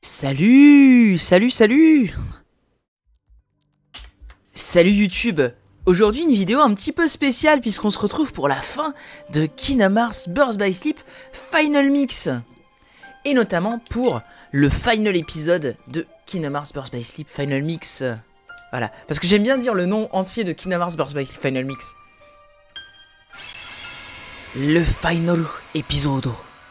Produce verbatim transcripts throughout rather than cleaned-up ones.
Salut, salut, salut. Salut YouTube. Aujourd'hui une vidéo un petit peu spéciale puisqu'on se retrouve pour la fin de Kingdom Hearts Birth by Sleep Final Mix. Et notamment pour le final épisode de Kingdom Hearts Birth by Sleep Final Mix. Voilà, parce que j'aime bien dire le nom entier de Kingdom Hearts Birth by Sleep Final Mix. Le final épisode.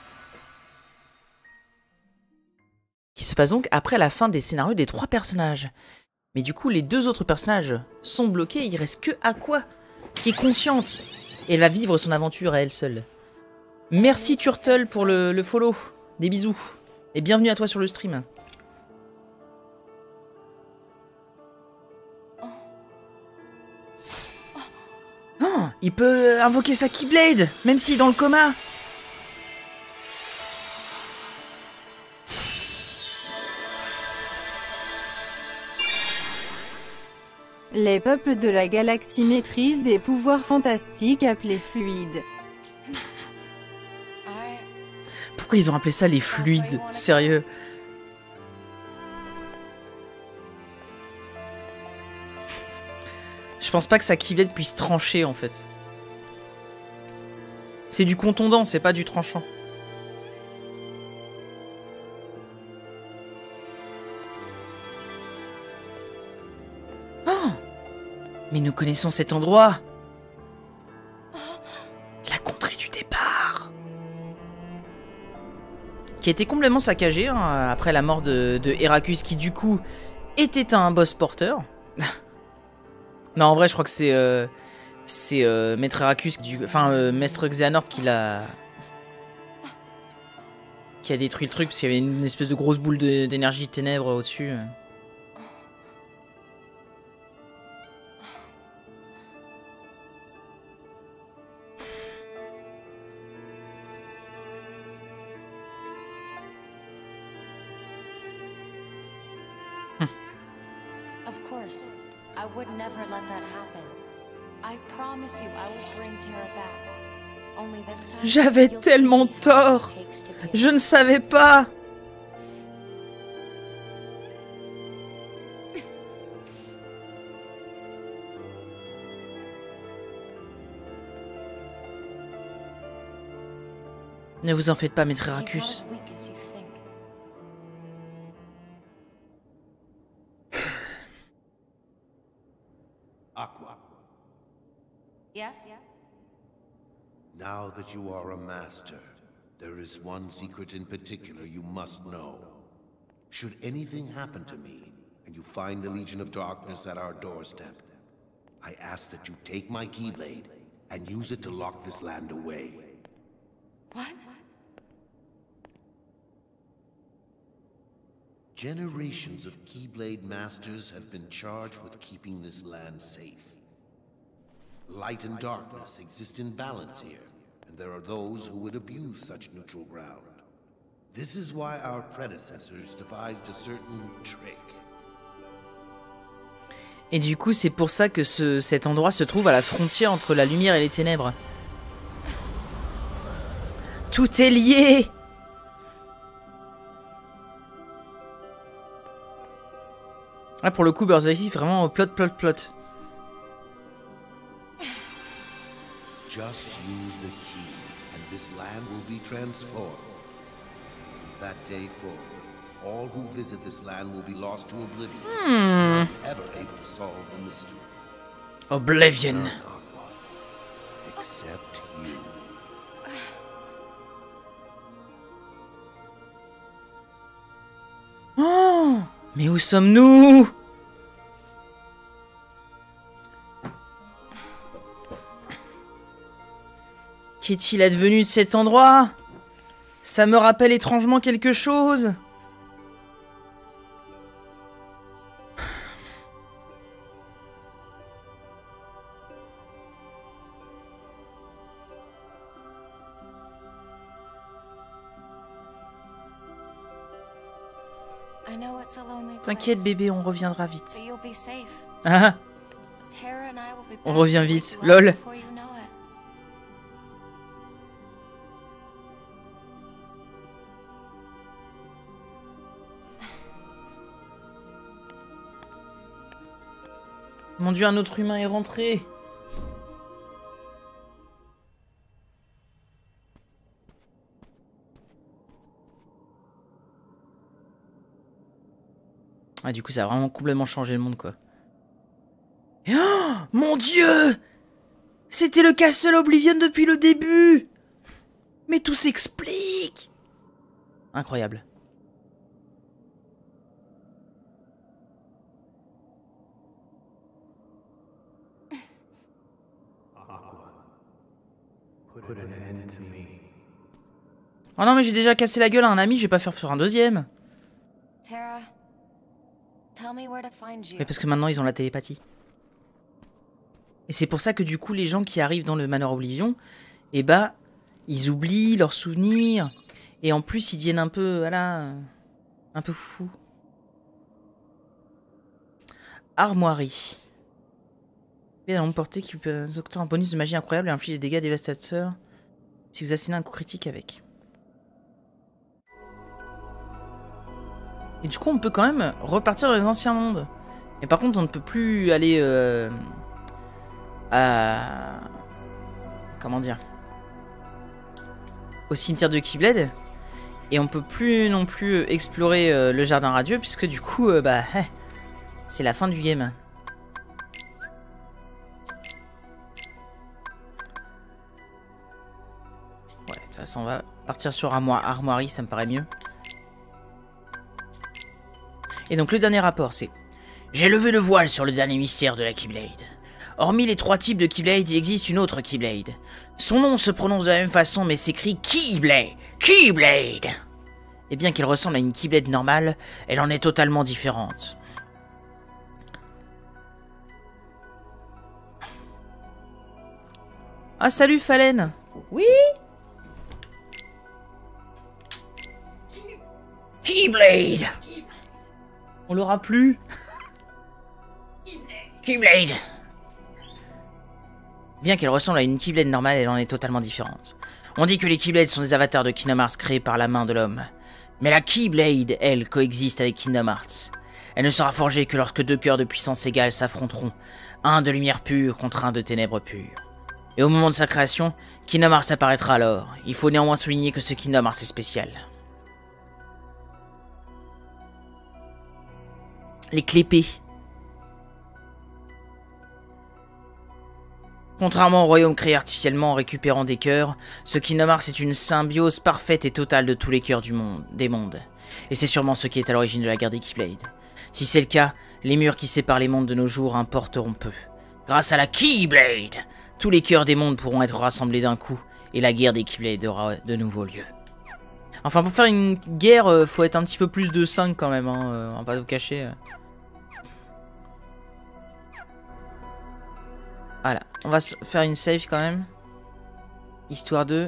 Qui se passe donc après la fin des scénarios des trois personnages. Mais du coup, les deux autres personnages sont bloqués, il reste que Aqua, qui est consciente. Et elle va vivre son aventure à elle seule. Merci Turtle pour le, le follow. Des bisous. Et bienvenue à toi sur le stream. Oh, il peut invoquer sa Keyblade, même s'il est dans le coma. Les peuples de la galaxie maîtrisent des pouvoirs fantastiques appelés fluides. Pourquoi ils ont appelé ça les fluides? Sérieux? Je pense pas que sa Keyblade puisse trancher en fait. C'est du contondant, c'est pas du tranchant. Mais nous connaissons cet endroit. La contrée du départ. Qui a été complètement saccagée hein, après la mort de, de Heracus qui du coup était un boss porteur. Non en vrai je crois que c'est euh, c'est euh, Maître Heracus, du, enfin euh, Maître Xehanort qui l'a... qui a détruit le truc parce qu'il y avait une espèce de grosse boule d'énergie ténèbres au-dessus. J'avais tellement tort. Je ne savais pas. Ne vous en faites pas, Maître Heracus. Aqua. Yes? Now that you are a master, there is one secret in particular you must know. Should anything happen to me, and you find the Legion of Darkness at our doorstep, I ask that you take my Keyblade and use it to lock this land away. What? Generations of Keyblade Masters have been charged with keeping this land safe. Light and darkness exist in balance here, and there are those who would abuse such neutral ground. This is why our predecessors devised a certain trick. Et du coup, c'est pour ça que ce, cet endroit se trouve à la frontière entre la lumière et les ténèbres. Tout est lié! Là, pour le coup, Birth by Sleep, vraiment plot, plot, plot. Just use the key, and this land will be transformed. From that day forward, all who visit this land will be lost to oblivion. Hmm. Ever able to solve the mystery. Oblivion. Except you. Oh, mais où sommes-nous? Qu'est-il advenu de cet endroit? Ça me rappelle étrangement quelque chose. T'inquiète bébé, on reviendra vite. Ah, on revient vite, lol. Mon dieu, un autre humain est rentré. Ah, du coup, ça a vraiment complètement changé le monde, quoi. Et oh, mon dieu! C'était le Castle Oblivion depuis le début! Mais tout s'explique! Incroyable. Oh non, mais j'ai déjà cassé la gueule à un ami, je vais pas faire sur un deuxième. Tara, tell me where to find you. Mais parce que maintenant ils ont la télépathie. Et c'est pour ça que du coup les gens qui arrivent dans le Manoir Oblivion, eh bah, ils oublient leurs souvenirs. Et en plus ils deviennent un peu, voilà, un peu fous. Armoirie. Et à l'emporter qui peut octroyer un bonus de magie incroyable et inflige des dégâts dévastateurs si vous assénez un coup critique avec. Et du coup on peut quand même repartir dans les anciens mondes. Et par contre on ne peut plus aller euh, à... Comment dire, au cimetière de Keyblade. Et on peut plus non plus explorer euh, le jardin radieux puisque du coup euh, bah eh, c'est la fin du game. Ouais, de toute façon on va partir sur armo armoirie, ça me paraît mieux. Et donc le dernier rapport c'est: j'ai levé le voile sur le dernier mystère de la Keyblade. Hormis les trois types de Keyblade, il existe une autre Keyblade. Son nom se prononce de la même façon mais s'écrit Keyblade. Keyblade. Et bien qu'elle ressemble à une Keyblade normale, elle en est totalement différente. Ah salut Fallen. Oui. Keyblade. On l'aura plus. Keyblade. Bien qu'elle ressemble à une Keyblade normale, elle en est totalement différente. On dit que les Keyblades sont des avatars de Kingdom Hearts créés par la main de l'homme. Mais la Keyblade, elle, coexiste avec Kingdom Hearts. Elle ne sera forgée que lorsque deux cœurs de puissance égale s'affronteront, un de lumière pure contre un de ténèbres pures. Et au moment de sa création, Kingdom Hearts apparaîtra alors. Il faut néanmoins souligner que ce Kingdom Hearts est spécial. Les clépées. Contrairement au royaume créé artificiellement en récupérant des cœurs, ce Kingdom Hearts est une symbiose parfaite et totale de tous les cœurs du monde, des mondes. Et c'est sûrement ce qui est à l'origine de la guerre des Keyblade. Si c'est le cas, les murs qui séparent les mondes de nos jours importeront peu. Grâce à la Keyblade, tous les cœurs des mondes pourront être rassemblés d'un coup, et la guerre des Keyblade aura de nouveau lieu. Enfin, pour faire une guerre, euh, faut être un petit peu plus de cinq quand même, hein, euh, on va pas vous cacher. Euh. Voilà, on va faire une save quand même. Histoire de...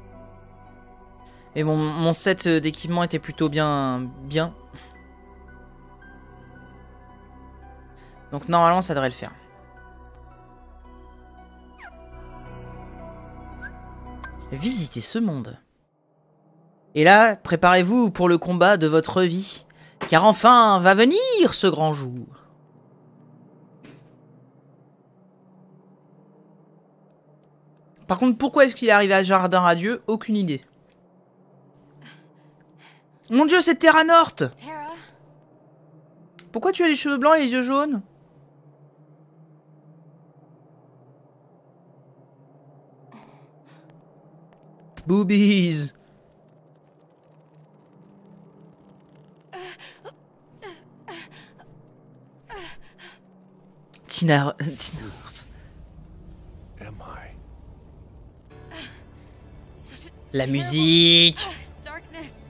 Et bon, mon set d'équipement était plutôt bien... bien. Donc normalement ça devrait le faire. Visitez ce monde. Et là, préparez-vous pour le combat de votre vie. Car enfin va venir ce grand jour. Par contre, pourquoi est-ce qu'il est arrivé à Jardin Radieux? Aucune idée. Mon dieu, c'est Terra North! Tara, Pourquoi tu as les cheveux blancs et les yeux jaunes? Boobies! Tina... Tina... Am I? such a La terrible- musique! Ah, darkness.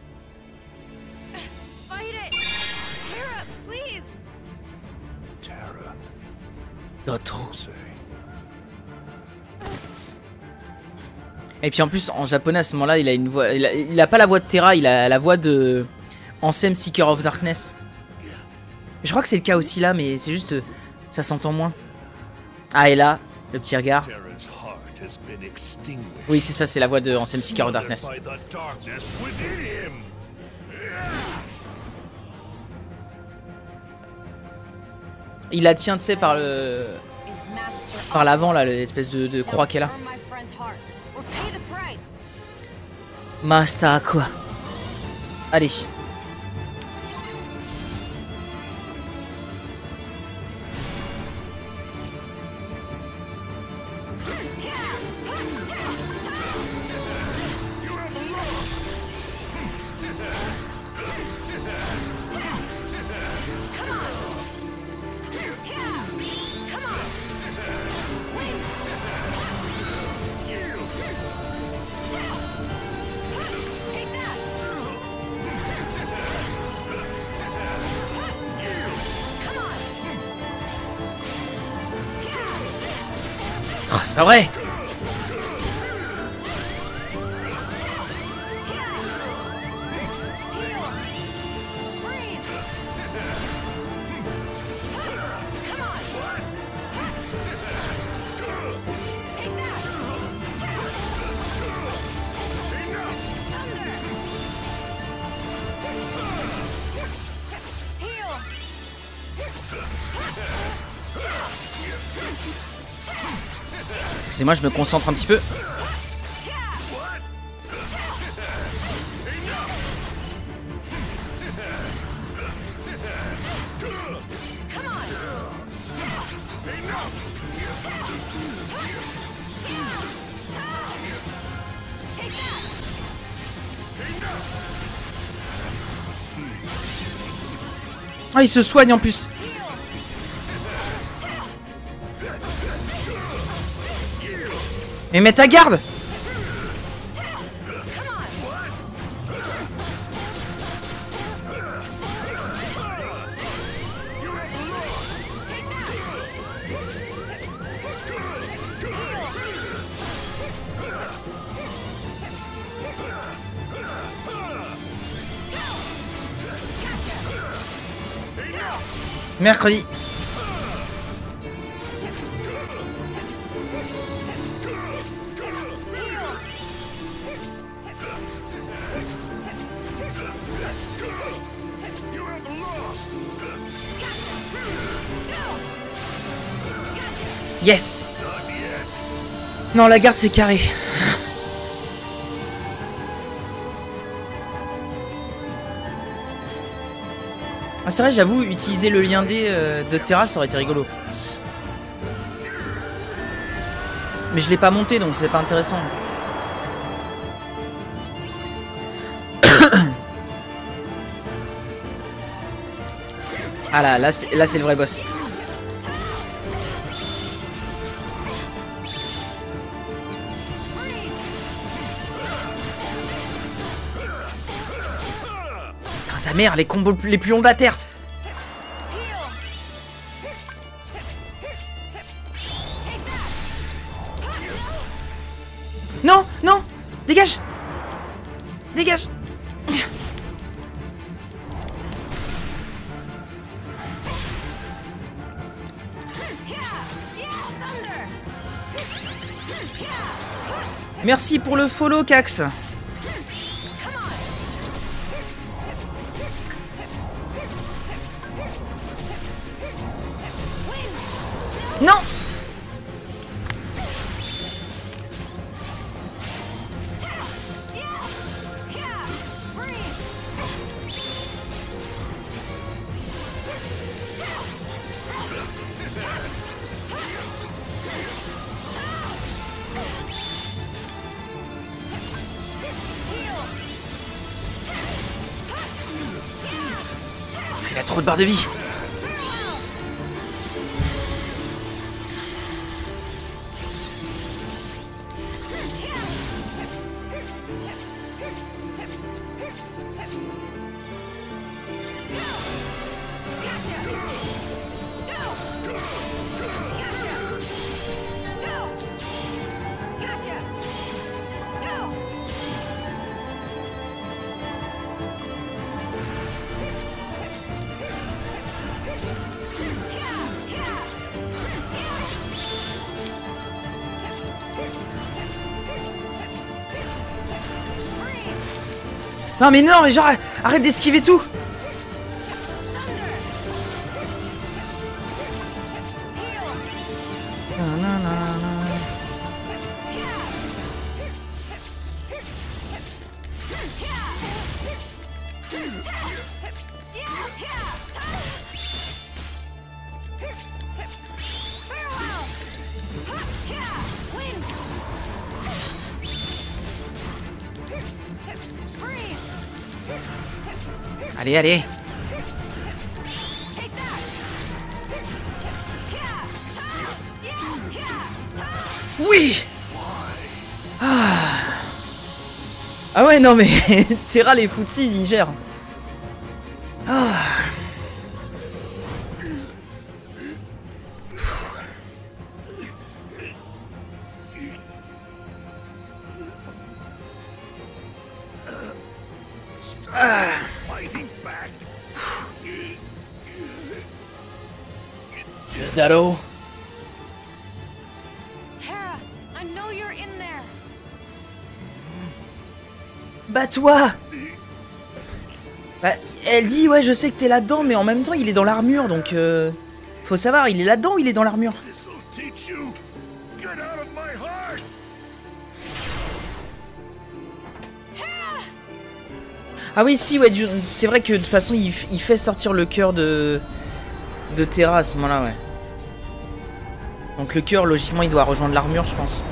Fight it, Tara, please. Tara, D'autres. say. Et puis en plus, en japonais à ce moment-là, il a une voix... Il a, il a pas la voix de Terra, il a la voix de... Ansem, Seeker of Darkness. Je crois que c'est le cas aussi là, mais c'est juste... Ça s'entend moins. Ah, et là, le petit regard. Tara's heart has been extinguished. Oui, c'est ça, c'est la voix de Ansem, Seeker of Darkness. By the darkness within him. Il la tient, tu sais, par le... Par l'avant, là, l'espèce de, de croix qu'elle a. Master quoi. Allez. Oh, c'est pas vrai. Excusez-moi, je me concentre un petit peu. Ah, il se soigne en plus. Mais mets ta garde. Mercredi. Yes. Non, la garde c'est carré. Ah, c'est vrai, j'avoue, utiliser le lien D euh, de Terra, ça aurait été rigolo. Mais je l'ai pas monté, donc c'est pas intéressant. Ah là, là c'est là, c'est le vrai boss. Putain, ta mère, les combos les plus longs de la terre. Non, non, dégage. Dégage. Merci pour le follow, Cax. Non. Il a trop de barres de vie. Non mais non mais genre arrête d'esquiver tout. Allez, allez. Oui. Ah, ah ouais, non mais Terra les footsies, ils gèrent. Ah. Ah. Dado. Terra, I know you're in there. Bats-toi. Bah, elle dit ouais, je sais que t'es là-dedans, mais en même temps il est dans l'armure, donc euh, faut savoir, il est là-dedans ou il est dans l'armure. Ah oui, si, ouais, c'est vrai que de toute façon il, il fait sortir le cœur de de Terra à ce moment-là, ouais. Donc le cœur, logiquement, il doit rejoindre l'armure, je pense.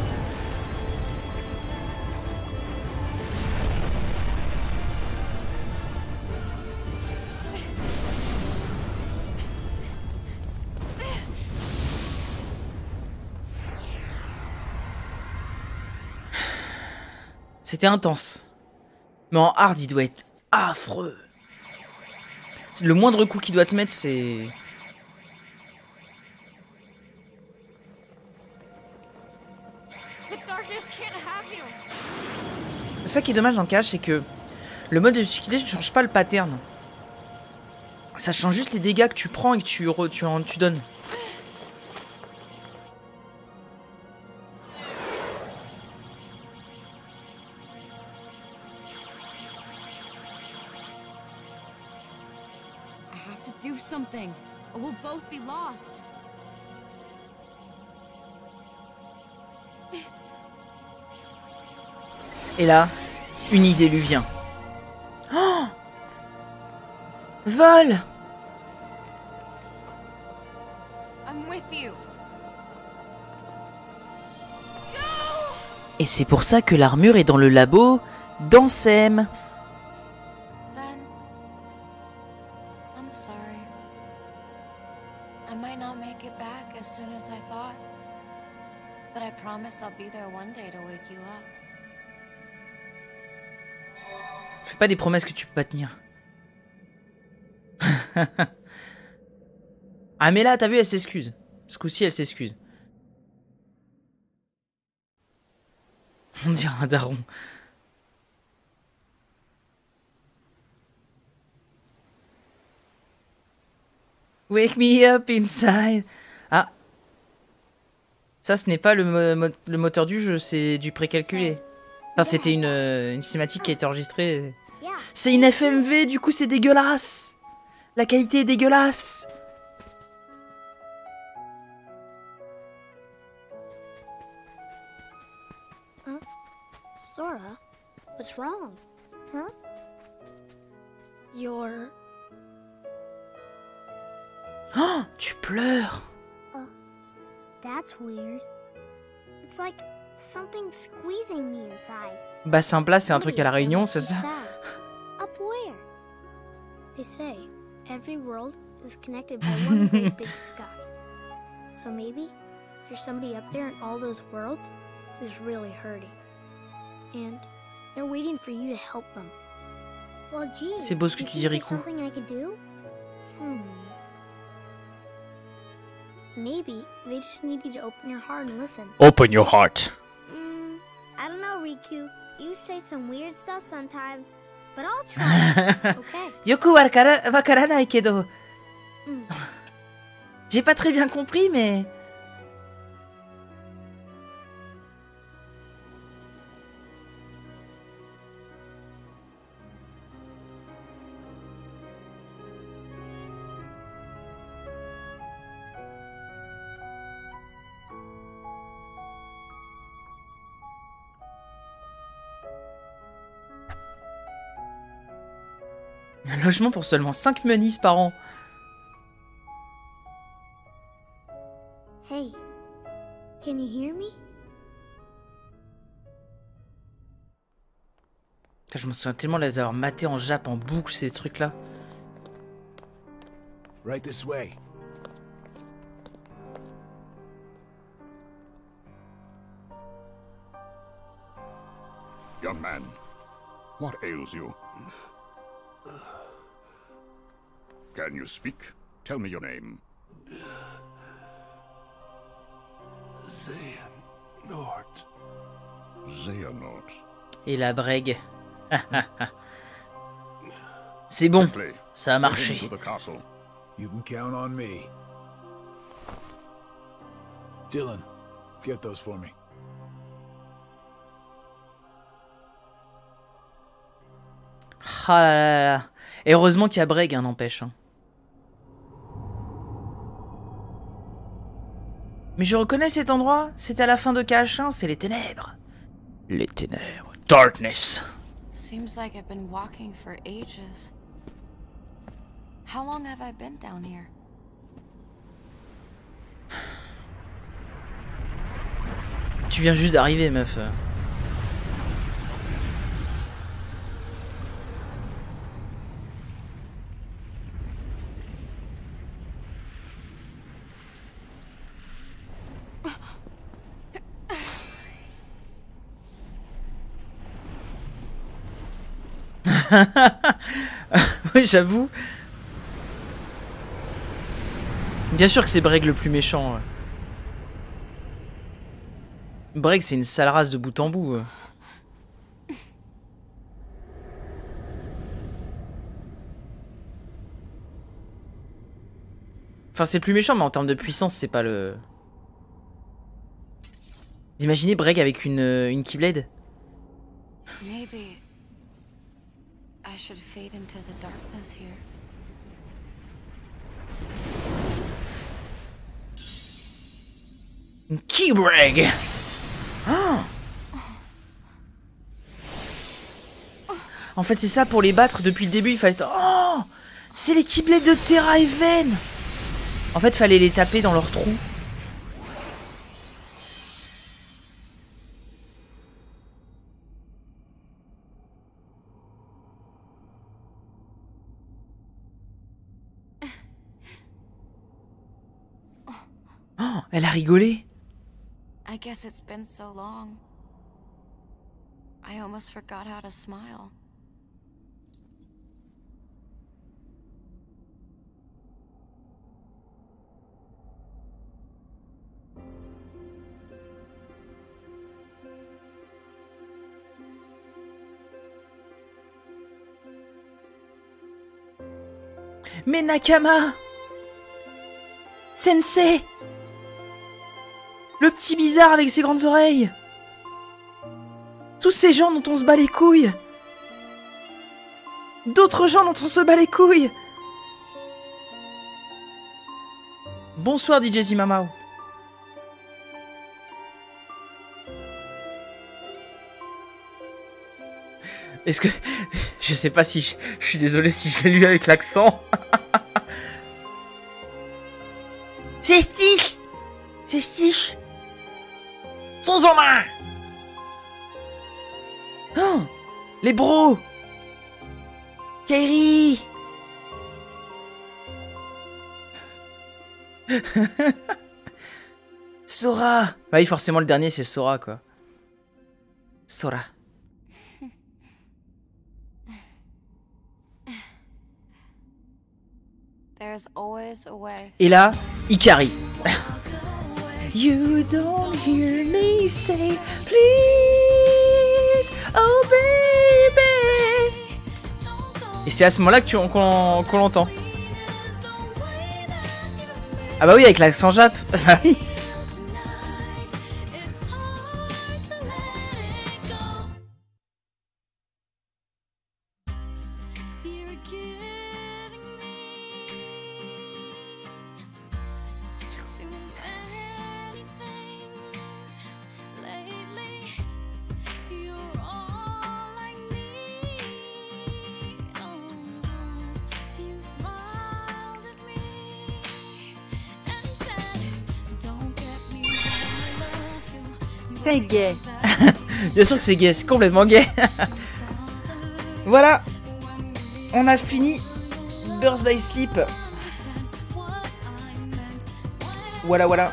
C'était intense. Mais en hard, il doit être affreux. Le moindre coup qu'il doit te mettre, c'est... Ça qui est dommage dans le cache, c'est que le mode de difficulté ne change pas le pattern. Ça change juste les dégâts que tu prends et que tu, re, tu, en, tu donnes. Do something, or we'll both be lost. Et là, une idée lui vient. Oh, vol. I'm with you. Et c'est pour ça que l'armure est dans le labo d'Ansem. I'll be there one day to wake you up. Fais pas des promesses que tu peux pas tenir. Ah mais là, t'as vu, elle s'excuse. Ce coup-ci, elle s'excuse. On dirait un daron. Wake me up inside. Ah. Ça, ce n'est pas le, mo le moteur du jeu, c'est du précalculé. Enfin, c'était une, une cinématique qui a été enregistrée. C'est une F M V, du coup, c'est dégueulasse. La qualité est dégueulasse. Huh? Sora, what's wrong? Huh? You're... Oh, tu pleures. That's weird. It's like something squeezing me inside. Bassin plat, c'est un truc à la Réunion, c'est ça? Up where? They say every world is connected by one great big sky. So maybe there's somebody up there in all those worlds who's really hurting. And they're waiting for you to help them. Well, gee, c'est beau ce que tu dis, Riku. Something I could do? Hmm. Maybe they just need you to open your heart and listen. Open your heart. Mm, I don't know, Riku. You say some weird stuff sometimes, but I'll try. Okay. Yoku wakaranai kedo. Mm. J'ai pas très bien compris, mais... Un logement pour seulement cinq monies par an. Hey, can you hear me? Je me souviens tellement de les avoir matés en Jap en boucle ces trucs là. Right this way. Young man, what ails you? Can you speak? Tell me your name. Xehanort. Xehanort. Et la brègue. C'est bon, Quickly, ça a get marché. into the castle. You can count on me. Dylan, get those for me. Ah là là là. Et heureusement qu'il y a Breg, hein, n'empêche. Hein. Mais je reconnais cet endroit. C'est à la fin de K H un, c'est les ténèbres. Les ténèbres. Darkness. Seems like I've been walking for ages. How long have I been down here? Tu viens juste d'arriver, meuf. Oui, j'avoue. Bien sûr que c'est Breg le plus méchant. Ouais. Breg, c'est une sale race de bout en bout. Ouais. Enfin, c'est plus méchant, mais en termes de puissance, c'est pas le... Vous imaginez Breg avec une, une Keyblade? Maybe I should fade into the darkness here. Une Keybreg. Oh. En fait, c'est ça, pour les battre depuis le début, il fallait... Oh, c'est les Keyblades de Terra et Ven. En fait, fallait les taper dans leur trou. Oh, elle a rigolé. I guess it's been so long. I almost forgot how to smile. Mais Nakama, Sensei, le petit bizarre avec ses grandes oreilles, tous ces gens dont on se bat les couilles, d'autres gens dont on se bat les couilles. Bonsoir D J Zimamao. Est-ce que... Je sais pas si... Je, je suis désolé si je l'ai lu avec l'accent. C'est Stitch. C'est Stitch. Sans en main. Oh, les bros. Kairi. Sora. Bah oui, forcément le dernier c'est Sora quoi. Sora. There's always a way. Et là, Ikari. You don't hear me say please, oh baby. Et c'est à ce moment-là que tu qu'on qu'on l'entend. Ah bah oui, avec l'accent jap. Bah oui. C'est gay. Bien sûr que c'est gay, c'est complètement gay. Voilà. On a fini Birds by Sleep. Voilà, voilà.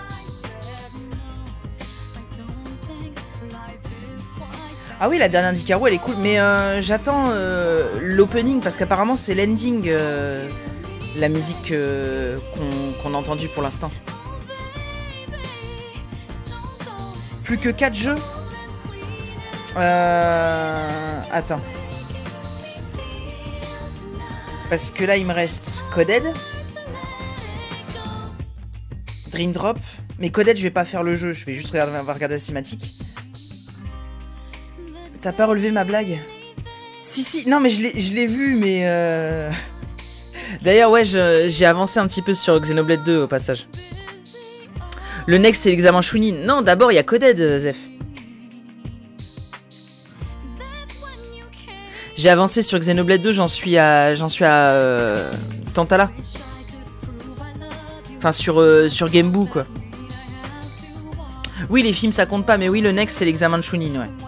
Ah oui, la dernière d'Ikaru, elle est cool. Mais euh, j'attends euh, l'opening parce qu'apparemment c'est l'ending, euh, la musique euh, qu'on qu'on a entendue pour l'instant. Plus que quatre jeux. Euh... Attends. Parce que là, il me reste Coded. Dream Drop. Mais Coded, je vais pas faire le jeu. Je vais juste regarder, regarder la cinématique. T'as pas relevé ma blague? Si, si. Non, mais je l'ai vu, mais... Euh... D'ailleurs, ouais, j'ai avancé un petit peu sur Xenoblade deux, au passage. Le next, c'est l'examen Chunin. Non, d'abord, il y a Coded, Zef. J'ai avancé sur Xenoblade deux, j'en suis à... J'en suis à... Euh, Tantala. Enfin, sur, euh, sur Gameboo, quoi. Oui, les films, ça compte pas, mais oui, le next, c'est l'examen de Chunin, ouais.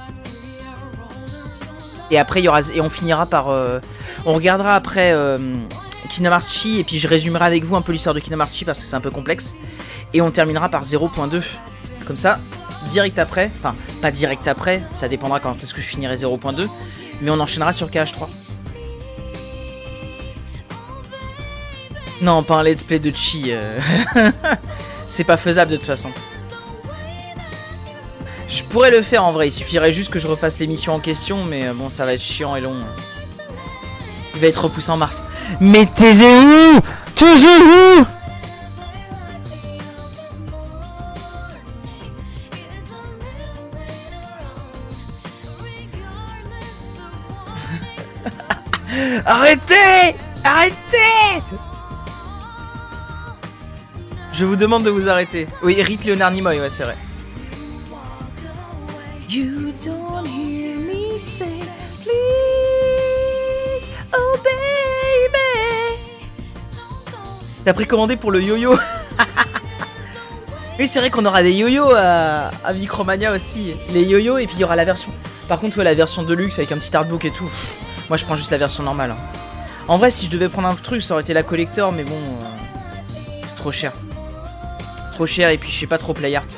Et après, il y aura... Et on finira par... Euh, on regardera après... Euh, Kingdom Hearts Chi, et puis je résumerai avec vous un peu l'histoire de Kingdom Hearts Chi, parce que c'est un peu complexe. Et on terminera par zéro point deux. Comme ça, direct après... Enfin, pas direct après, ça dépendra quand est-ce que je finirai zéro point deux. Mais on enchaînera sur K H trois. Non, pas un let's play de Chi. Euh... c'est pas faisable de toute façon. Je pourrais le faire en vrai, il suffirait juste que je refasse l'émission en question, mais bon, ça va être chiant et long. Il va être repoussé en mars. Mais taisez-vous! Taisez-vous! Arrêtez! Arrêtez! Je vous demande de vous arrêter. Oui, Rip Leonard Nimoy, ouais, c'est vrai. You don't hear me say please, oh baby. T'as précommandé pour le yo-yo. Oui, c'est vrai qu'on aura des yo-yo à, à Micromania aussi. Les yo-yo, et puis il y aura la version. Par contre, ouais, la version de luxe avec un petit artbook et tout. Moi, je prends juste la version normale. Hein. En vrai, si je devais prendre un truc, ça aurait été la collector, mais bon, euh, c'est trop cher. Trop cher, et puis je sais pas trop play art.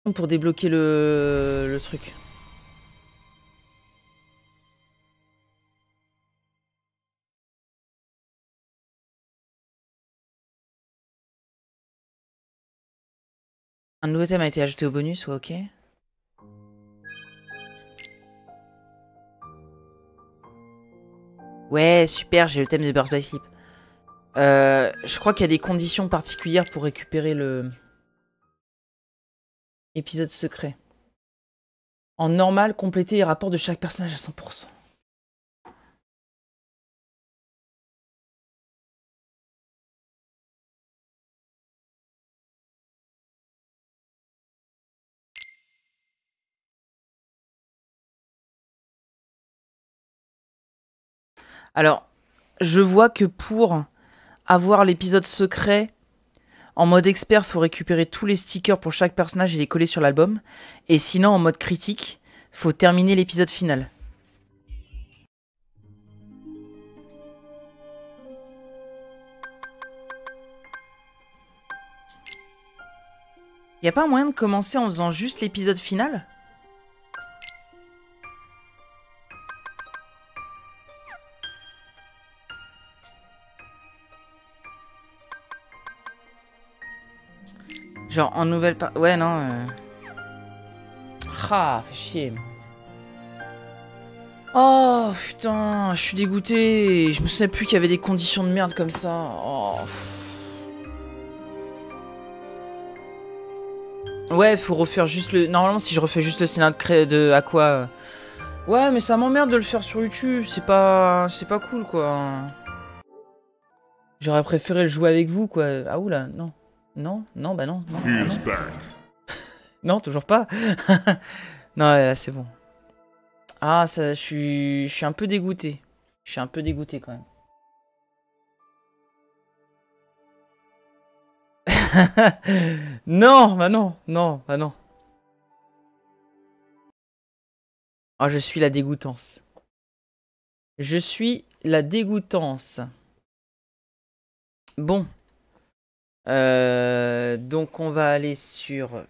Pour débloquer le, le truc. Un nouveau thème a été ajouté au bonus, ouais, ok. Ouais, super, j'ai le thème de Birds by Sleep. Euh, je crois qu'il y a des conditions particulières pour récupérer le... épisode secret. En normal, compléter les rapports de chaque personnage à cent pour cent. Alors, je vois que pour avoir l'épisode secret, en mode expert, faut récupérer tous les stickers pour chaque personnage et les coller sur l'album. Et sinon, en mode critique, faut terminer l'épisode final. Y a pas un moyen de commencer en faisant juste l'épisode final ? Genre en nouvelle par... Ouais, non. Euh... Ah, fait chier. Oh, putain, je suis dégoûté. Je me souvenais plus qu'il y avait des conditions de merde comme ça. Oh. Ouais, faut refaire juste le... Normalement, si je refais juste le scénario de, cré... de Aqua... Euh... Ouais, mais ça m'emmerde de le faire sur YouTube. C'est pas... C'est pas cool, quoi. J'aurais préféré le jouer avec vous, quoi. Ah, oula, non. Non, non, bah non, non. non. Non, toujours pas. Non, là, c'est bon. Ah, ça, je suis, je suis un peu dégoûté. Je suis un peu dégoûté quand même. Non, bah non, non, bah non. Ah, je suis la dégoûtance. Je suis la dégoûtance. Bon. Euh, donc on va aller sur...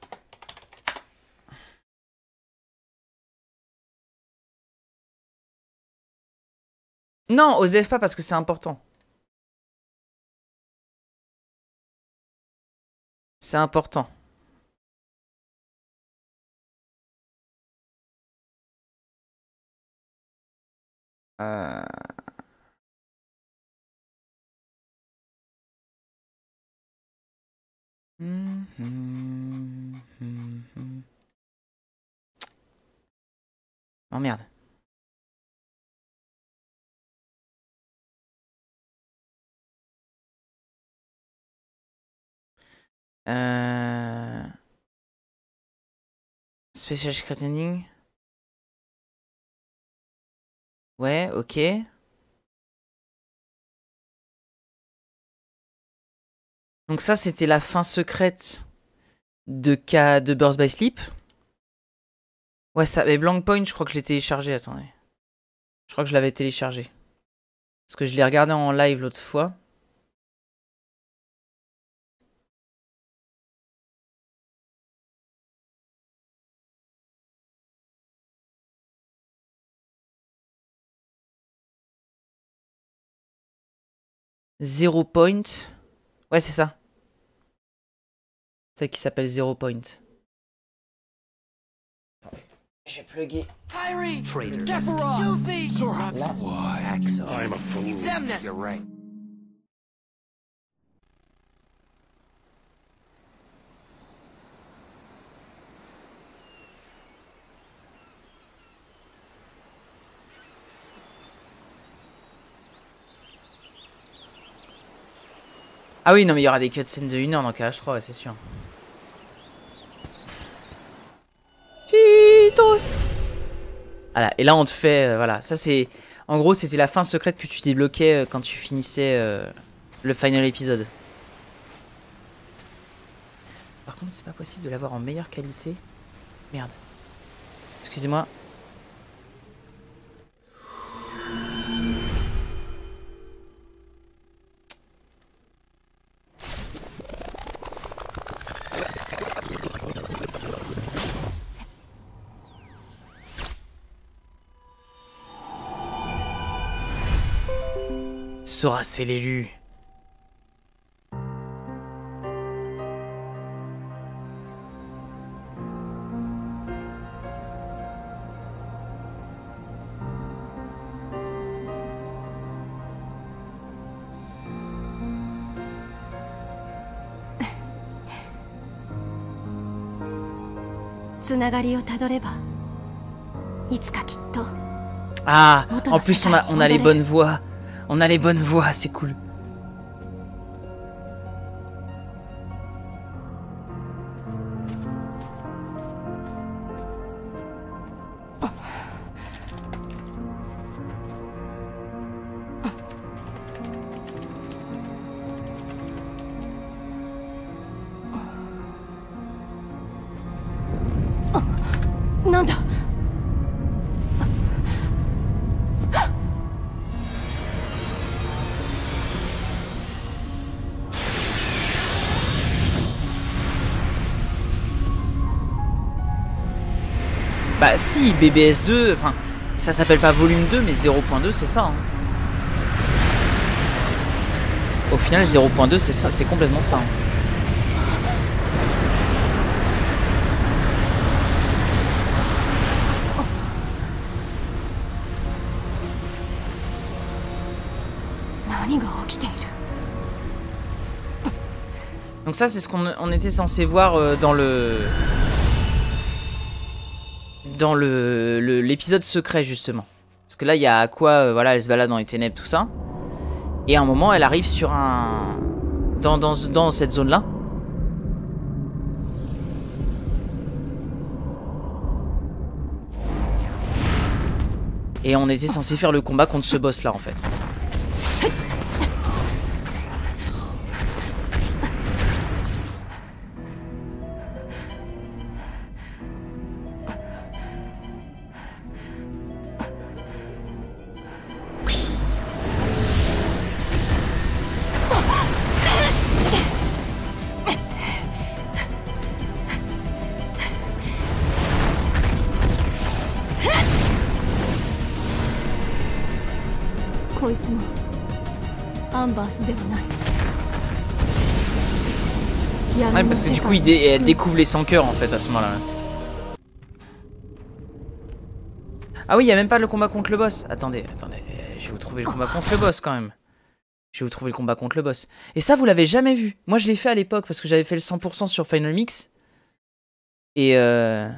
Non, osez pas parce que c'est important. C'est important. Euh... Mmh, mmh, mmh, mmh. Oh merde. Euh... Special Secret Ending. Ouais, ok. Donc ça, c'était la fin secrète de, K... de Birds by Sleep. Ouais, ça... Mais Blank Point, je crois que je l'ai téléchargé. Attendez. Je crois que je l'avais téléchargé. Parce que je l'ai regardé en live l'autre fois. Zero Point. Ouais, c'est ça. C'est qui s'appelle Zero Point. Attendez. J'ai plugué. Kyrie! Yuffie! I'm a fool. Zemnis! You're right. Ah oui, non, mais il y aura des cutscenes de une heure dans K H trois, ouais, c'est sûr. Cheetos. Voilà, et là on te fait... Euh, voilà, ça c'est... En gros, c'était la fin secrète que tu débloquais euh, quand tu finissais euh, le final épisode. Par contre, c'est pas possible de l'avoir en meilleure qualité. Merde. Excusez-moi. Sora, c'est l'élu. Ah, en plus on a, on a les bonnes voix. On a les bonnes voix, c'est cool. Nanda. Bah si, B B S deux, enfin, ça s'appelle pas volume deux, mais zéro point deux c'est ça. Hein. Au final, zéro point deux c'est ça, c'est complètement ça. Hein. Donc ça, c'est ce qu'on on était censé voir euh, dans le... Dans le l'épisode secret, justement. Parce que là, il y a Aqua, euh, voilà, elle se balade dans les ténèbres, tout ça. Et à un moment, elle arrive sur un... Dans, dans, dans cette zone-là. Et on était censé faire le combat contre ce boss-là, en fait. Ouais, parce que du coup, il dé elle découvre les cent cœurs en fait à ce moment-là. Ah oui, il n'y a même pas le combat contre le boss. Attendez, attendez, je vais vous trouver le combat contre le boss quand même. Je vais vous trouver le combat contre le boss. Et ça, vous l'avez jamais vu. Moi, je l'ai fait à l'époque parce que j'avais fait le cent pour cent sur Final Mix. Et euh...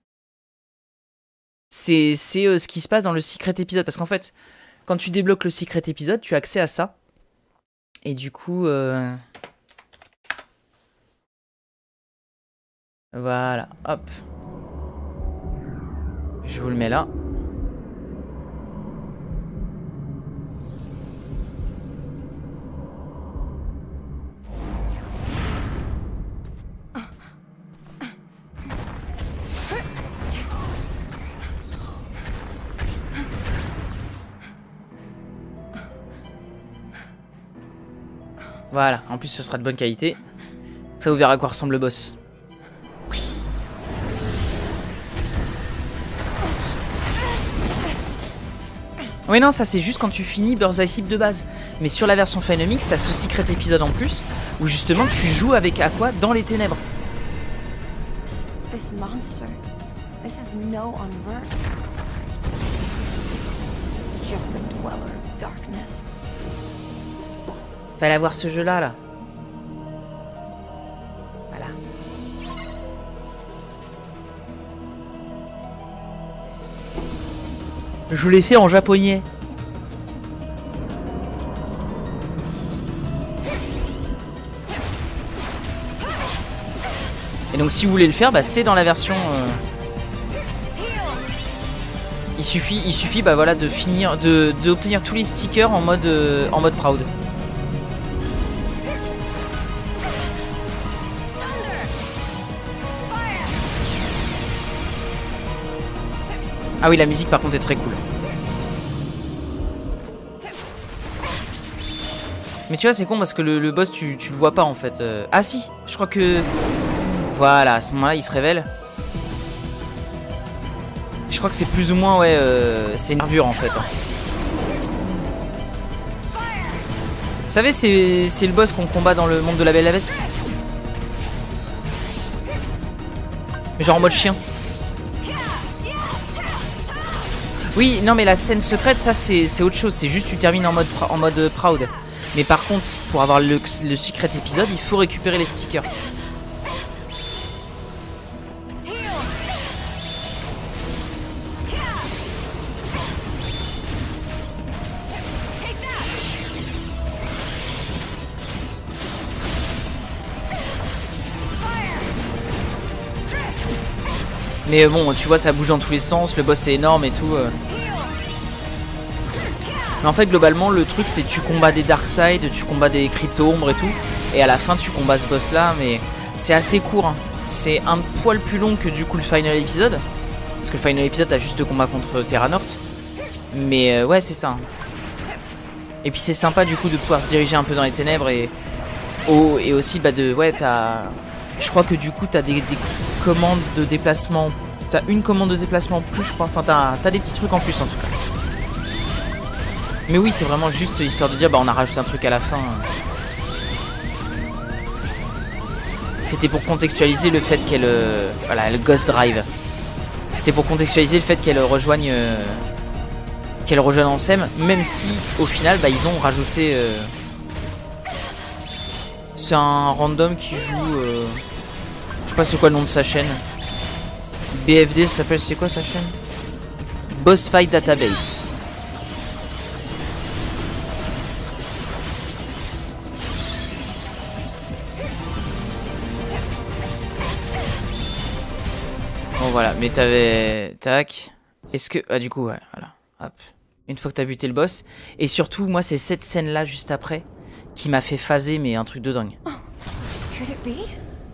c'est euh, ce qui se passe dans le secret épisode. Parce qu'en fait, quand tu débloques le secret épisode, tu as accès à ça. Et du coup... Euh... Voilà, hop. Je vous le mets là. Voilà, en plus ce sera de bonne qualité. Ça vous verra à quoi ressemble le boss. Oui non, ça c'est juste quand tu finis Birth by Sleep de base. Mais sur la version Final Mix, t'as ce secret épisode en plus, où justement tu joues avec Aqua dans les ténèbres. This monster, this is no unversed. Just a dweller of darkness. Fallait avoir ce jeu là, là. Voilà. Je l'ai fait en japonais. Et donc si vous voulez le faire, bah, c'est dans la version... Euh... Il suffit, il suffit bah, voilà, de finir, de, de obtenir tous les stickers en mode, euh, en mode proud. Ah oui, la musique par contre est très cool. Mais tu vois, c'est con parce que le, le boss, tu, tu le vois pas en fait. Euh... Ah si, je crois que... Voilà, à ce moment-là, il se révèle. Je crois que c'est plus ou moins, ouais, euh, c'est une nervure en fait. Hein. Vous savez, c'est le boss qu'on combat dans le monde de la Belle et la Bête. Genre en mode chien. Oui, non mais la scène secrète, ça c'est autre chose. C'est juste tu termines en mode, en mode proud. Mais par contre, pour avoir le, le secret épisode, il faut récupérer les stickers. Mais bon, tu vois, ça bouge dans tous les sens, le boss est énorme et tout. Euh. Mais en fait, globalement, le truc, c'est tu combats des Darkseid, tu combats des Crypto-Ombres et tout. Et à la fin, tu combats ce boss-là, mais c'est assez court. Hein. C'est un poil plus long que du coup le final épisode. Parce que le final épisode, t'as juste le combat contre Terra Nort. Mais euh, ouais, c'est ça. Hein. Et puis c'est sympa du coup de pouvoir se diriger un peu dans les ténèbres et, oh, et aussi, bah, de. Ouais, t'as. Je crois que du coup, t'as des, des commandes de déplacement. T'as une commande de déplacement en plus, je crois. Enfin, t'as t'as des petits trucs en plus en tout cas. Mais oui, c'est vraiment juste histoire de dire, bah, on a rajouté un truc à la fin. C'était pour contextualiser le fait qu'elle. Euh, voilà, le Ghost Drive. C'était pour contextualiser le fait qu'elle rejoigne. Euh, qu'elle rejoigne Ansem, même si au final, bah, ils ont rajouté. Euh, C'est un random qui joue. Euh, je sais pas c'est quoi le nom de sa chaîne. B F D, ça s'appelle. C'est quoi sa chaîne? Boss Fight Database. Bon voilà, mais t'avais. Tac. Est-ce que. Ah du coup, ouais, voilà. Hop. Une fois que t'as buté le boss. Et surtout, moi, c'est cette scène là juste après qui m'a fait phaser, mais un truc de dingue. Oh, could it be?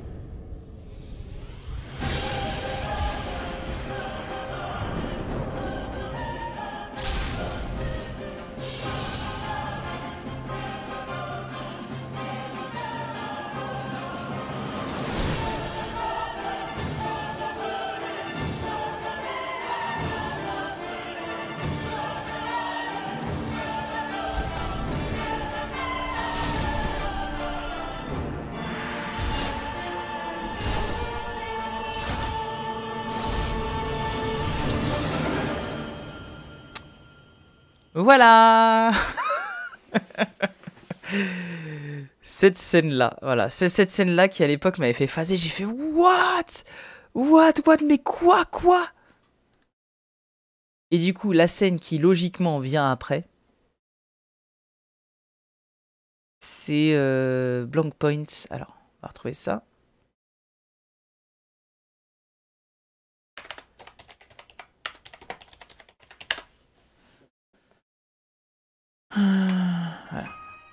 Voilà. Cette scène-là, voilà. C'est cette scène-là qui, à l'époque, m'avait fait phaser. J'ai fait, what? What? What? Mais quoi? Quoi? Et du coup, la scène qui, logiquement, vient après, c'est euh, Blank Point. Alors, on va retrouver ça. Voilà.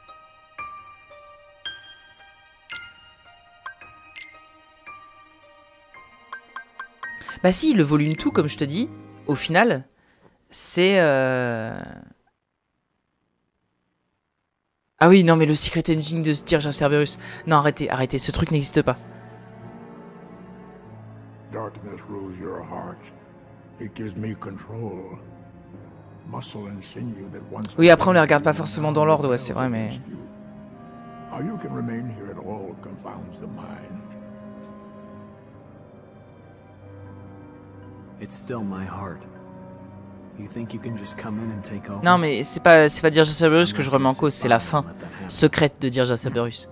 Bah si, le volume deux, comme je te dis, au final, c'est... Euh... Ah oui, non, mais le secret ending de Dirge of Cerberus. Non, arrêtez, arrêtez, ce truc n'existe pas. Darkness rules your heart. It gives me control. Oui, après on les regarde pas forcément dans l'ordre, ouais, c'est vrai, mais... Non, mais c'est pas, c'est pas Dirge of Cerberus que je remets en cause, c'est la fin secrète de Dirge of Cerberus.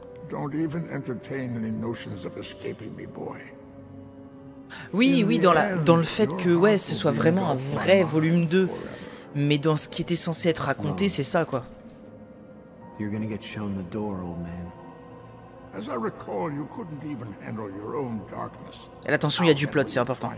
Oui, oui, dans, la, dans le fait que ouais, ce soit vraiment un vrai volume deux. Mais dans ce qui était censé être raconté, c'est ça, quoi. Et attention, il y a du plot, c'est important.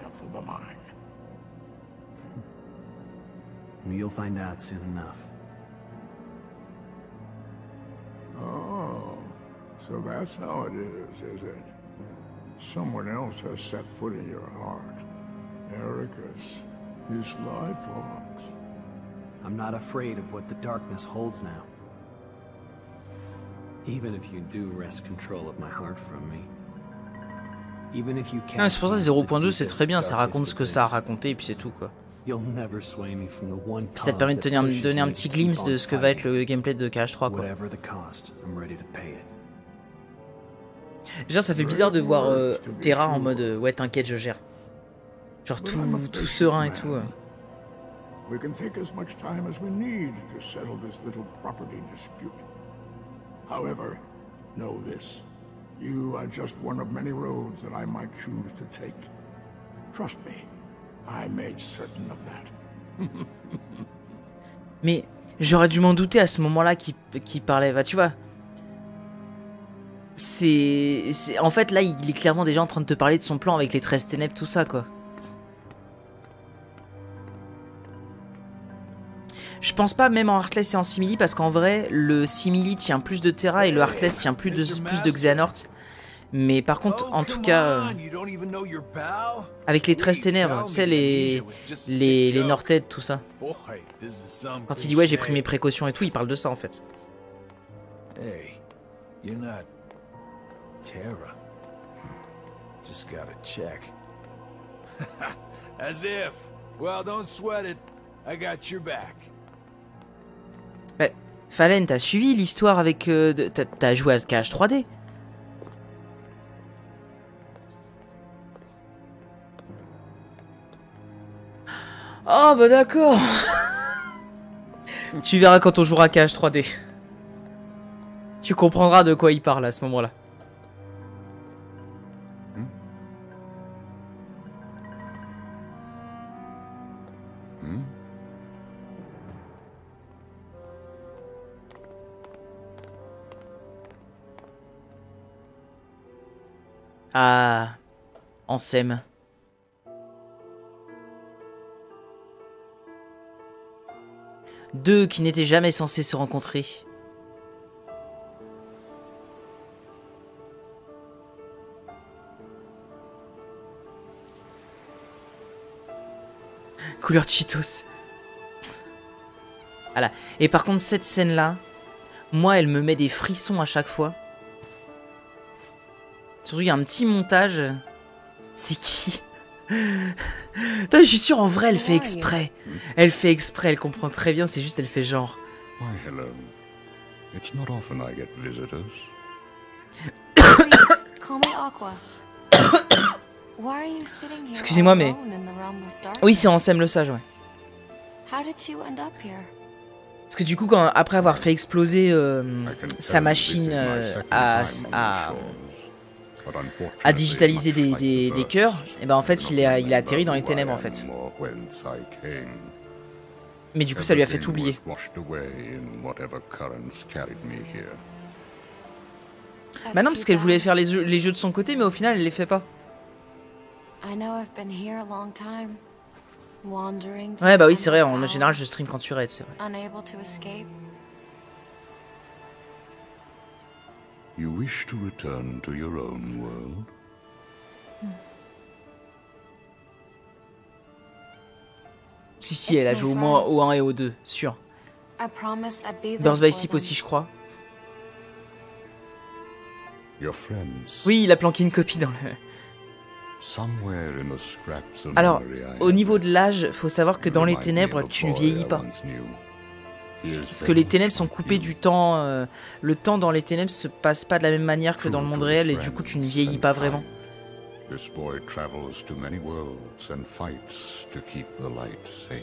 Oh, so that's how it is, is it? Someone else has set foot in your heart. Ericus, you sly fox. I'm not afraid of what the darkness holds now. Even if you do wrest control of my heart from me. Even if you can't. C'est pour ça zéro point deux c'est très bien, ça raconte ce que ça a raconté et puis c'est tout quoi. You'll never sway me from the one Ça te permet de tenir, donner un petit glimpse de ce que va être le gameplay de K H trois, quoi. Whatever the cost, I'm ready to pay it. Déjà, ça fait bizarre de voir euh, Terra en mode euh, ouais, t'inquiète, je gère. Genre tout, tout serein et tout. Euh. We can take as much time as we need to settle this little property dispute. However, know this. You are just one of many roads that I might choose to take. Trust me, I made certain of that. Mais j'aurais dû m'en douter à ce moment-là qu'il qu'il parlait, bah tu vois. C'est... En fait, là, il est clairement déjà en train de te parler de son plan avec les treize ténèbres, tout ça, quoi. Je pense pas même en Heartless et en Simili, parce qu'en vrai, le Simili tient plus de Terra et le Heartless tient plus de, plus de Xehanort. Mais par contre, en tout cas, euh, avec les treize ténèbres, tu sais, les, les, les Norted, tout ça. Quand il dit ouais, j'ai pris mes précautions et tout, il parle de ça en fait. Hey, you're not Terra. Just gotta check. As if. Well, don't sweat it. I got your back. Bah, Fallen, t'as suivi l'histoire avec... Euh, t'as joué à K H trois D. Oh bah d'accord. Tu verras quand on jouera à K H trois D. Tu comprendras de quoi il parle à ce moment-là. Hmm? Hmm? Ah, on s'aime. Deux qui n'étaient jamais censés se rencontrer. Couleur Cheetos. Voilà. Et par contre, cette scène-là, moi, elle me met des frissons à chaque fois. Surtout, il y a un petit montage. C'est qui? Putain, je suis sûr, en vrai, elle fait exprès. Elle fait exprès, elle comprend très bien, c'est juste, elle fait genre. Why, hello. It's not often I get visitors. Excusez-moi, mais... Oui, c'est Ansem le Sage, ouais. Parce que du coup, quand, après avoir fait exploser euh, sa machine euh, à... à à digitaliser des, des, des cœurs, et ben en fait il a, il a atterri dans les ténèbres en fait. Mais du coup ça lui a fait oublier. Bah non, parce qu'elle voulait faire les jeux, les jeux de son côté, mais au final elle les fait pas. Ouais bah oui c'est vrai, en général je stream quand tu raids, c'est vrai. You wish to return to your own world? Si si, elle a joué au moins au un et au deux, sûr. Birds by Sleep aussi, je crois. Your friends. Oui, il a planqué une copie dans le... Somewhere in the scraps of Alors, memory I au niveau de l'âge, faut savoir que dans les ténèbres, tu ne vieillis pas. Parce que les ténèbres sont coupées du temps. Euh, le temps dans les ténèbres se passe pas de la même manière que dans le monde réel et du coup tu ne vieillis pas vraiment. This boy travels to many worlds and fights to keep the light safe.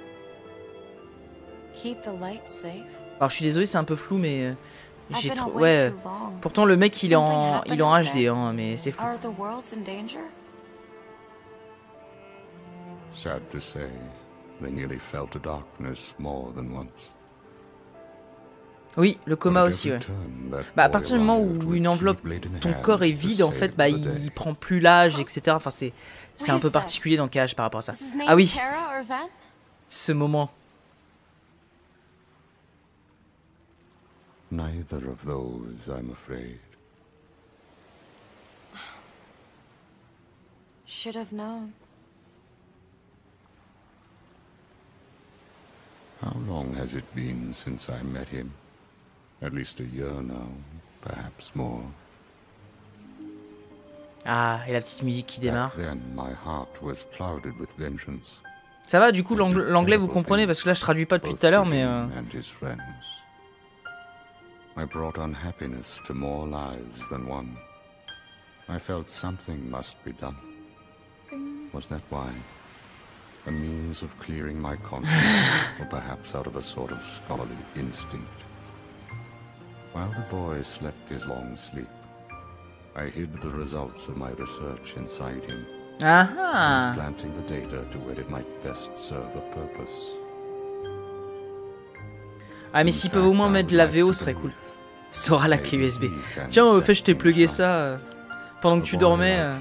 Keep the light safe. Alors je suis désolé, c'est un peu flou, mais j'ai trop. Ouais. Pourtant le mec il est en, il est en H D, hein, mais c'est flou. Sad to say, they nearly fell to darkness more than once. Oui, le coma aussi, ouais. Bah à partir du moment où une enveloppe, ton corps est vide, en fait, bah il, il prend plus l'âge, et cetera. Enfin c'est, c'est un peu particulier dans le K H par rapport à ça. Ah oui. Ce moment. Neither of those, I'm afraid. Should have known. How long has it been since I met him? At least a year now, perhaps more. Ah, et la petite musique qui démarre. Back then, my heart was clouded with vengeance. Ça va, du coup, l'anglais, vous comprenez, parce que là, je traduis pas depuis tout à l'heure, mais... Euh... I brought unhappiness to more lives than one. I felt something must be done. Was that why? A means of clearing my conscience, or perhaps out of a sort of scholarly instinct. While the boy slept his long sleep, I hid the results of my research inside him, Aha. transplanting the data to where it might best serve a purpose. Ah mais s'ils peuvent au moins mettre de la V O, ce serait cool. Sora la clé U S B. Tiens, au fait, je t'ai plugué ça euh, pendant que tu dormais. Euh...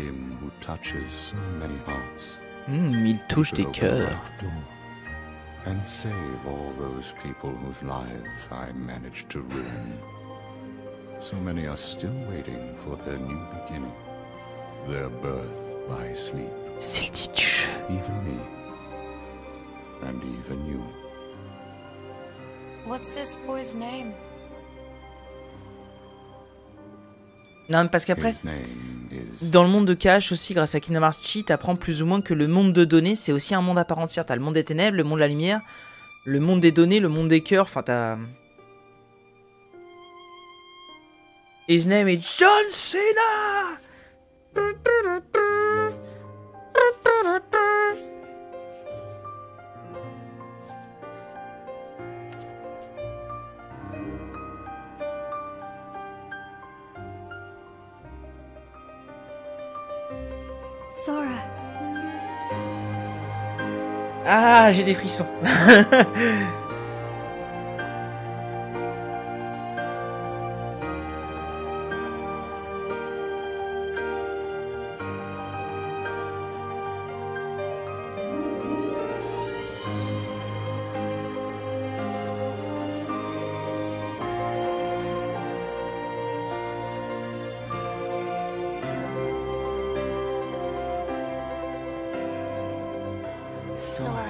Mmh, il touche des cœurs. And save all those people whose lives I managed to ruin. So many are still waiting for their new beginning, their birth by sleep. C'est le titre du jeu. Even me, and even you. What's this boy's name? Non, mais parce qu'après, dans le monde de Cache aussi, grâce à Kingdom Hearts Cheat, t'apprends plus ou moins que le monde de données, c'est aussi un monde à part entière. T'as le monde des ténèbres, le monde de la lumière, le monde des données, le monde des cœurs, enfin t'as... His name is John Cena! Sora. Ah, j'ai des frissons. Sora.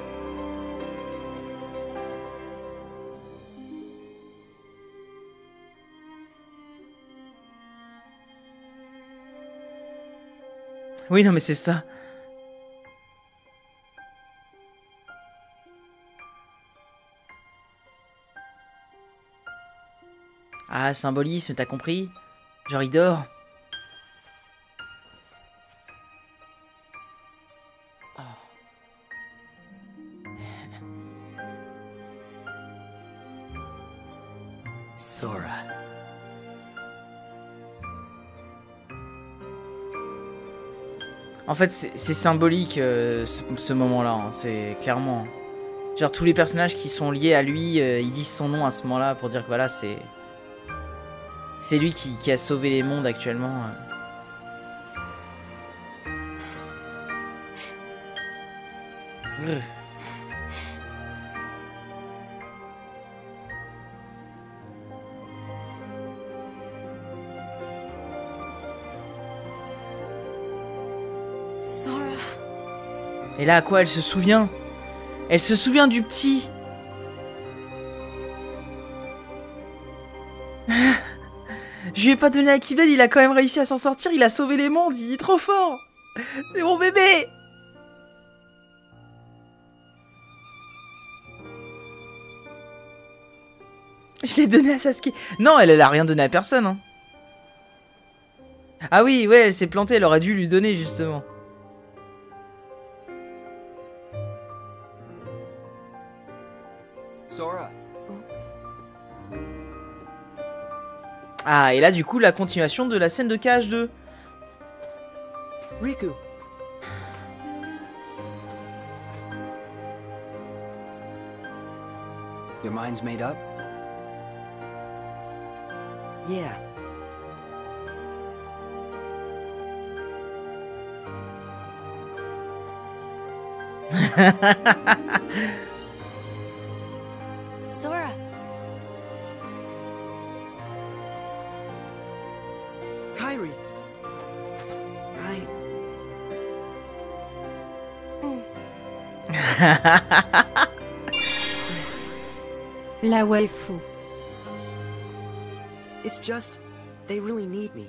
Oui, non, mais c'est ça. Ah, symbolisme, t'as compris? Genre, il dort. Sora. En fait, c'est symbolique euh, ce, ce moment-là, hein, c'est clairement. Genre, tous les personnages qui sont liés à lui, euh, ils disent son nom à ce moment-là pour dire que voilà, c'est. C'est lui qui, qui a sauvé les mondes actuellement. Euh. Et là, à quoi elle se souvient? Elle se souvient du petit. Je lui ai pas donné à Keyblade, il a quand même réussi à s'en sortir, il a sauvé les mondes, il est trop fort. C'est mon bébé. Je l'ai donné à Sasuke. Non, elle, elle a rien donné à personne. Hein. Ah oui, ouais, elle s'est plantée, elle aurait dû lui donner, justement. Sora. Ah, et là, du coup, la continuation de la scène de K H deux. Riku. Your mind's made up? Yeah. Sora. Kairi. I... La waifu. It's just, they really need me.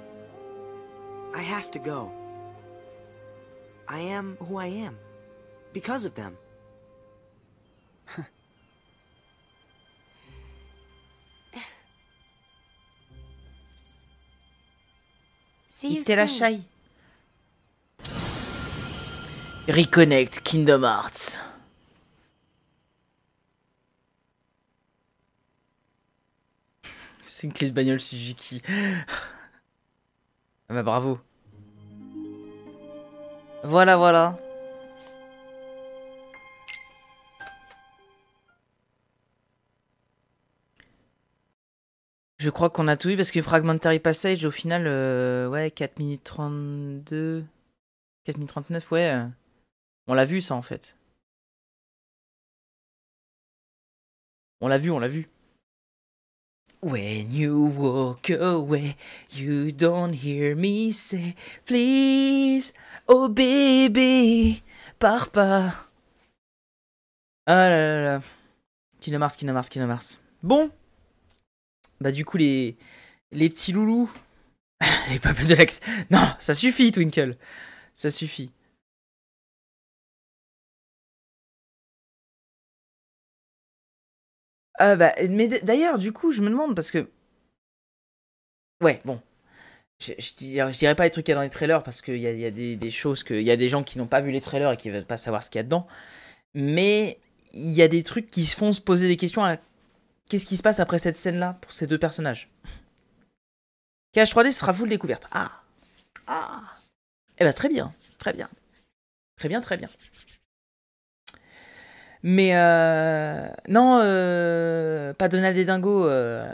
I have to go. I am who I am. because of them. See you Itte la soon. shai. Reconnect Kingdom Hearts. C'est une clé de bagnole Suzuki. Ah bah bravo. Voilà, voilà. Je crois qu'on a tout vu parce que Fragmentary Passage, au final, euh, ouais, quatre minutes trente-deux, quatre minutes trente-neuf, ouais. euh, on l'a vu ça en fait. On l'a vu, on l'a vu. When you walk away, you don't hear me say, please, oh baby, pars pas. Ah là là là. Kingdom Hearts, Kingdom Hearts, Kingdom Hearts. Bon. Bah du coup les les petits loulous, les peuples de l'ex. Non, ça suffit Twinkle, ça suffit. Ah bah mais d'ailleurs du coup je me demande parce que ouais bon je, je, dirais, je dirais pas les trucs qu'il y a dans les trailers parce qu'il y a, y a des, des choses que il y a des gens qui n'ont pas vu les trailers et qui veulent pas savoir ce qu'il y a dedans, mais il y a des trucs qui se font se poser des questions à qu'est-ce qui se passe après cette scène-là pour ces deux personnages. K H trois D sera full découverte. Ah. Ah. Eh ben très bien. Très bien. Très bien, très bien. Mais euh... non, euh... pas Donald et Dingo. Euh...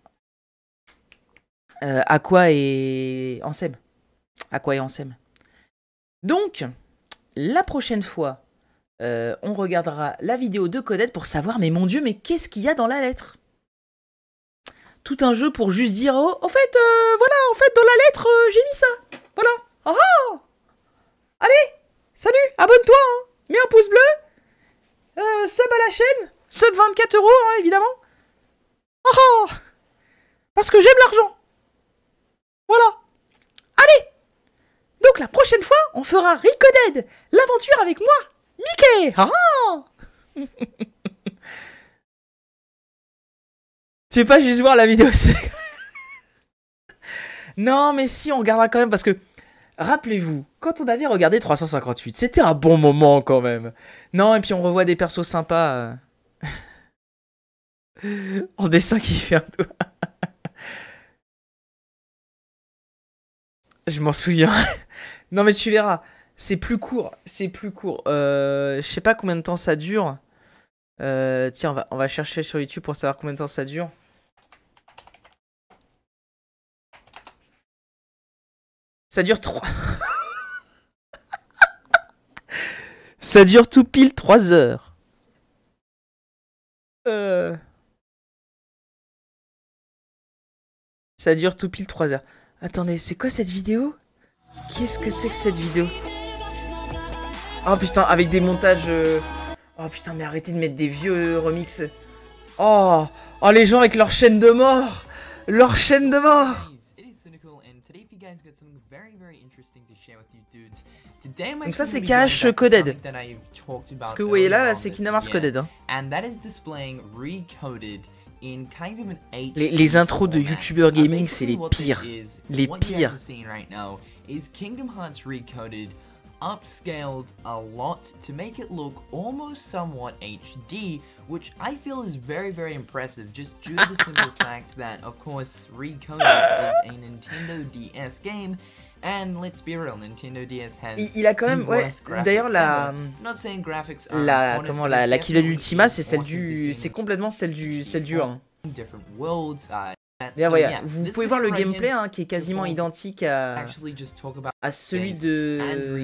Euh, Aqua et Ansem. Aqua et Ansem. Donc, la prochaine fois, Euh, on regardera la vidéo de Codette pour savoir, mais mon dieu, mais qu'est-ce qu'il y a dans la lettre? Tout un jeu pour juste dire, oh, en fait, euh, voilà, en fait, dans la lettre, euh, j'ai mis ça. Voilà. Ah ah. Allez, salut, abonne-toi, hein. Mets un pouce bleu, euh, sub à la chaîne, sub vingt-quatre euros, hein, évidemment. Ah ah. Parce que j'aime l'argent. Voilà. Allez. Donc la prochaine fois, on fera Recoded, l'aventure avec moi. Mickey! Ah! Tu veux pas juste voir la vidéo? Non, mais si, on regardera quand même parce que rappelez-vous, quand on avait regardé trois cent cinquante-huit, c'était un bon moment quand même. Non, et puis on revoit des persos sympas. Euh... en dessin qui fait un doigt. Je m'en souviens. Non, mais tu verras. C'est plus court, c'est plus court. Euh, je sais pas combien de temps ça dure. Euh, tiens, on va, on va chercher sur YouTube pour savoir combien de temps ça dure. Ça dure trois... ça dure tout pile trois heures. Euh... Ça dure tout pile trois heures. Attendez, c'est quoi cette vidéo? Qu'est-ce que c'est que cette vidéo? Oh putain, avec des montages... Euh... Oh putain, mais arrêtez de mettre des vieux remixes. Oh, oh les gens avec leur chaîne de mort. Leur chaîne de mort. Donc ça c'est K H Coded. Ce que vous voyez là, là c'est Kingdom Hearts Coded. Hein. Les, les intros de YouTuber Gaming, c'est les pires. Les pires. Upscaled a lot to make it look almost somewhat H D, which I feel is very very impressive just due to the simple fact that, of course, Recoded is a Nintendo D S game, and let's be real, Nintendo D S has il, il a quand même, ouais, d'ailleurs la, la, comment, la, la Killer Ultima, c'est celle du, c'est complètement celle du, celle du un. D'ailleurs, voilà, vous pouvez voir le gameplay hein, qui est quasiment identique à, à celui de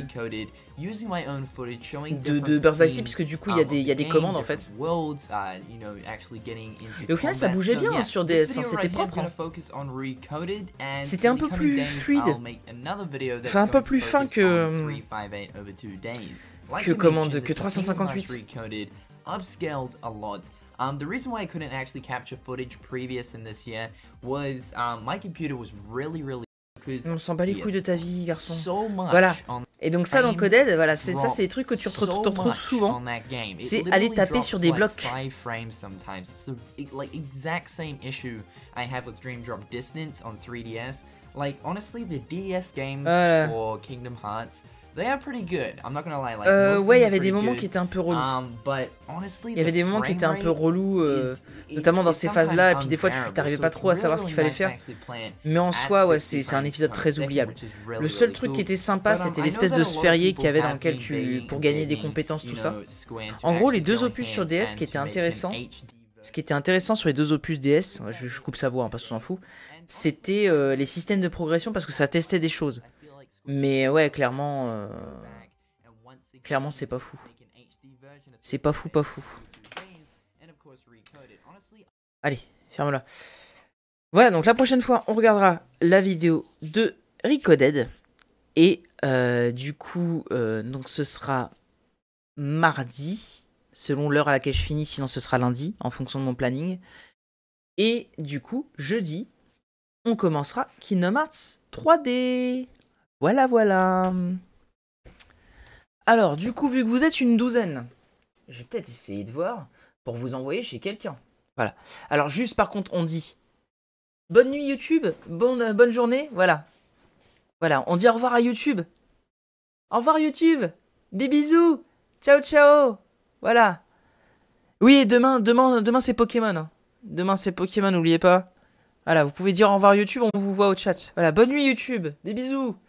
de, de Birth by Sleep, puisque du coup il y a des, il y a des commandes en fait. Et au final ça bougeait bien hein, sur D S, hein, c'était propre. Hein. C'était un peu plus fluide, enfin un peu plus fin que que commande que trois cent cinquante-huit. Um, the reason why I couldn't actually capture footage previous in this year was um, my computer was really, really On s'en bat les couilles de ta vie, garçon. So much Voilà. on Et donc ça dans frames Coded, voilà, c'est ça, drop c'est des trucs que tu retrouves, so tu retrouves much souvent. on that game. It C'est literally aller taper drops sur des like blocs. five frames sometimes. It's the it- like exact same issue I have with Dream Drop Distance on three D S. Like honestly, the D S games Voilà. for Kingdom Hearts, they are pretty good. I'm not gonna lie. Like, Euh, most of ouais, il y them are avait des pretty moments good. qui étaient un peu relous. Um, but honestly, Il y avait the des moments qui étaient un frame peu rate relous, euh, is- notamment dans it's- ces it's phases-là, et puis sometimes des fois tu unbearable, t'arrivais so pas it's trop à savoir ce really qu'il fallait nice faire. to actually play it Mais en at soi, ouais, sixty c'est c'est un frames épisode per très second, oubliable. which is really, Le seul really truc cool. qui était sympa, But, um, c'était I know l'espèce that de a lot of sphérié qu'il y avait people dans lequel have been tu, begging pour and gagner des begging, compétences, you tout ça. know, Square to En gros, les actually deux go opus sur ahead D S and qui étaient to make an intéressants, H D ce qui était intéressant sur les deux opus D S, je, je coupe sa voix, hein, parce qu'on s'en fout, c'était euh, les systèmes de progression parce que ça testait des choses. Mais ouais, clairement, euh, clairement c'est pas fou. C'est pas fou, pas fou. Allez, ferme-la. Voilà, donc la prochaine fois, on regardera la vidéo de Recoded. Et euh, du coup, euh, donc ce sera mardi, selon l'heure à laquelle je finis, sinon ce sera lundi, en fonction de mon planning. Et du coup, jeudi, on commencera Kingdom Hearts trois D. Voilà, voilà. Alors, du coup, vu que vous êtes une douzaine, je vais peut-être essayer de voir pour vous envoyer chez quelqu'un. Voilà. Alors, juste par contre, on dit bonne nuit YouTube, bonne, euh, bonne journée, voilà. Voilà, on dit au revoir à YouTube. Au revoir YouTube. Des bisous. Ciao, ciao. Voilà. Oui, et demain, demain, demain c'est Pokémon. Hein. Demain c'est Pokémon, n'oubliez pas. Voilà, vous pouvez dire au revoir YouTube, on vous voit au chat. Voilà, bonne nuit YouTube. Des bisous.